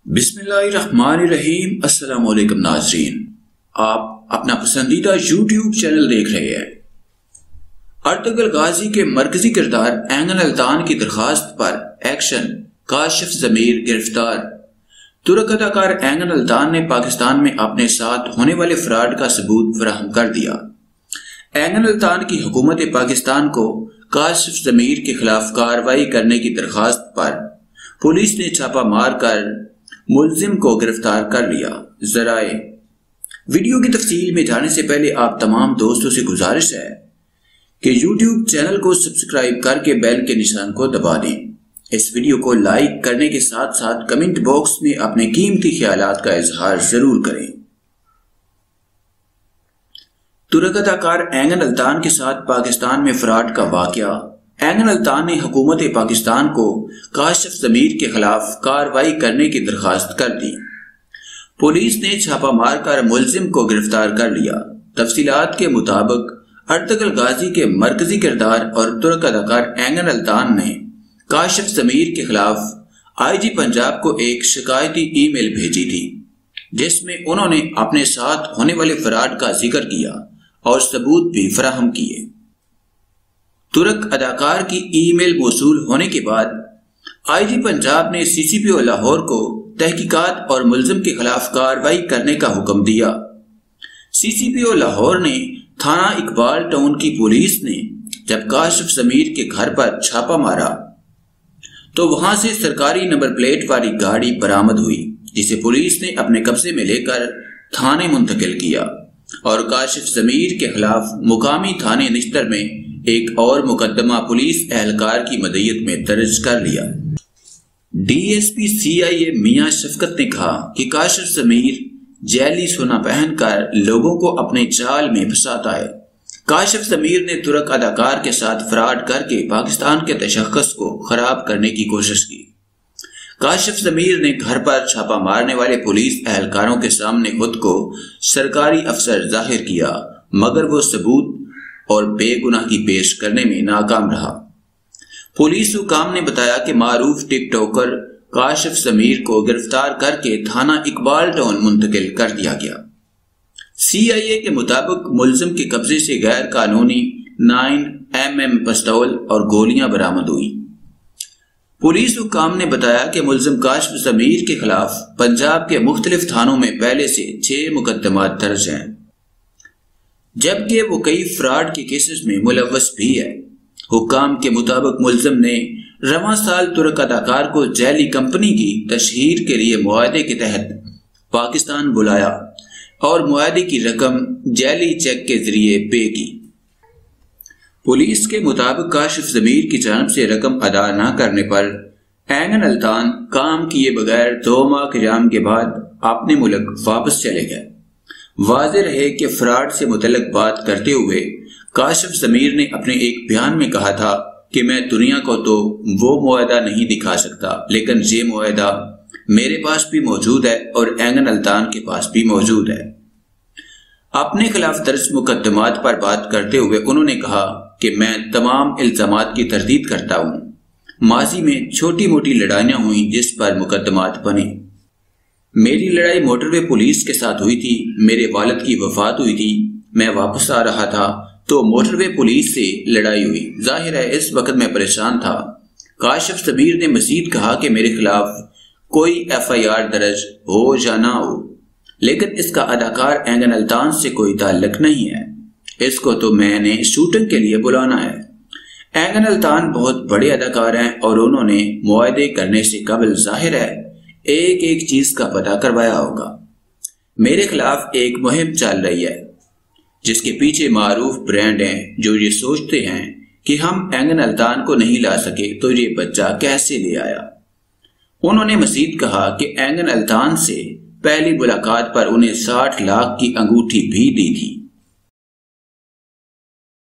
बिस्मिल्लाहिर्रहमानिर्रहीम। अस्सलाम वालेकुम नाज़रीन, आप अपना पसंदीदा यूट्यूब चैनल देख रहे हैं। अर्तुगरुल गाजी के मरकजी किरदार एंगन अल्तान की दरखास्त पर एक्शन, काशिफ ज़मीर गिरफ्तार। तुर्क अदाकार एंगन अल्तान ने पाकिस्तान में अपने साथ होने वाले फ्रॉड का सबूत फराहम कर दिया। एंगन अल्तान की हुकूमत पाकिस्तान को काशिफ ज़मीर के खिलाफ कार्रवाई करने की दरखास्त पर पुलिस ने छापा मार कर मुलजिम को गिरफ्तार कर लिया। जराए वीडियो की तफसील में जाने से पहले आप तमाम दोस्तों से गुजारिश है कि यूट्यूब चैनल को सब्सक्राइब करके बेल के निशान को दबा दें। इस वीडियो को लाइक करने के साथ साथ कमेंट बॉक्स में अपने कीमती ख्यालात का इजहार जरूर करें। तुर्क अदाकार एंगन अल्तान के साथ पाकिस्तान में फ्रॉड का वाकया। एंगन अल्तान ने हुकूमत पाकिस्तान को काशिफ ज़मीर के खिलाफ कार्रवाई करने की दरखास्त कर दी। पुलिस ने छापा मारकर मुलजिम को गिरफ्तार कर लिया। तफसीलात के मुताबिक अर्तुगरुल गाजी के मरकजी किरदार और तुर्क अदाकार एंगन अल्तान ने काशिफ ज़मीर के खिलाफ IG पंजाब को एक शिकायती ईमेल भेजी थी, जिसमें उन्होंने अपने साथ होने वाले फ्रॉड का जिक्र किया और सबूत भी फराहम किए। तुर्क अदाकार की ईमेल मौसूल होने के बाद IG पंजाब ने CCPO लाहौर को तहकीकात और मुलजिम के खिलाफ कार्रवाई करने का हुक्म दिया। CCPO लाहौर ने थाना इकबाल टाउन की पुलिस ने जब काशिफ ज़मीर के घर पर छापा मारा तो वहां से सरकारी नंबर प्लेट वाली गाड़ी बरामद हुई, जिसे पुलिस ने अपने कब्जे में लेकर थाने मुंतकिल किया और काशिफ ज़मीर के खिलाफ मुकामी थाने निश्तर में एक और मुकदमा पुलिस एहलकार की मदईयत में दर्ज कर लिया। DSP CIA मियां शफकत ने कहा कि काशिफ ज़मीर जैली सोना पहनकर लोगों को अपने जाल में फंसाता है। काशिफ ज़मीर ने तुर्क अदाकार के साथ फ्रॉड करके पाकिस्तान के तशख्खुस को खराब करने की कोशिश की। काशिफ ज़मीर ने घर पर छापा मारने वाले पुलिस एहलकारों के सामने खुद को सरकारी अफसर जाहिर किया, मगर वो सबूत और बेगुनाही पेश करने में नाकाम रहा। पुलिस हुकाम ने बताया कि मारूफ टिकटॉकर काशिफ ज़मीर को गिरफ्तार करके थाना इकबाल टाउन मुंतकिल कर दिया गया। CIA के मुताबिक मुलजिम के कब्जे से गैर कानूनी 9mm पिस्तौल और गोलियां बरामद हुई। पुलिस हुकाम ने बताया कि मुलजिम काशिफ ज़मीर के खिलाफ पंजाब के मुख्तलिफ थानों में पहले से 6 मुकदमात दर्ज हैं, जबकि वो कई फ्रॉड के केसेस में मुलव्वस भी है। हुकाम के मुताबिक मुलजिम ने रवां साल तुर्क अदाकार को जैली कंपनी की तशहीर के लिए मुआहदे के तहत पाकिस्तान बुलाया और मुआहदे की रकम जैली चेक के जरिए पे की। पुलिस के मुताबिक काशिफ ज़मीर की जानिब से रकम अदा न करने पर एंगन अल्तान काम किए बगैर 2 माह क़याम के बाद अपने मुल्क वापस चले गए। वाज़ेह रहे कि फ्रॉड से मुतल्लिक बात करते हुए काशिफ ज़मीर ने अपने एक बयान में कहा था कि मैं दुनिया को तो वो मुआहदा नहीं दिखा सकता, लेकिन ये मुआहदा मेरे पास भी मौजूद है और एंगन अल्तान के पास भी मौजूद है। अपने खिलाफ दर्ज मुकदमात पर बात करते हुए उन्होंने कहा कि मैं तमाम इल्जामात की तरदीद करता हूँ। माजी में छोटी मोटी लड़ाइयाँ हुई जिस पर मुकदमात बने। मेरी लड़ाई मोटरवे पुलिस के साथ हुई थी। मेरे वालिद की वफात हुई थी, मैं वापस आ रहा था तो मोटरवे पुलिस से लड़ाई हुई। जाहिर है इस वक्त मैं परेशान था। काशिफ ज़मीर ने मजीद कहा कि मेरे खिलाफ कोई FIR दर्ज हो या ना हो, लेकिन इसका अदाकार एंगन अल्तान से कोई ताल्लुक नहीं है। इसको तो मैंने शूटिंग के लिए बुलाना है। एंगन अल्तान बहुत बड़े अदाकार हैं और उन्होंने मुआहदे करने से कबल जाहिर है एक एक चीज का पता करवाया होगा। मेरे खिलाफ एक मुहिम चल रही है जिसके पीछे मारूफ ब्रांड हैं जो ये सोचते हैं कि हम एंगन अल्तान को नहीं ला सके तो ये बच्चा कैसे ले आया। उन्होंने मजीद कहा कि एंगन अल्तान से पहली मुलाकात पर उन्हें 60 लाख की अंगूठी भी दी थी।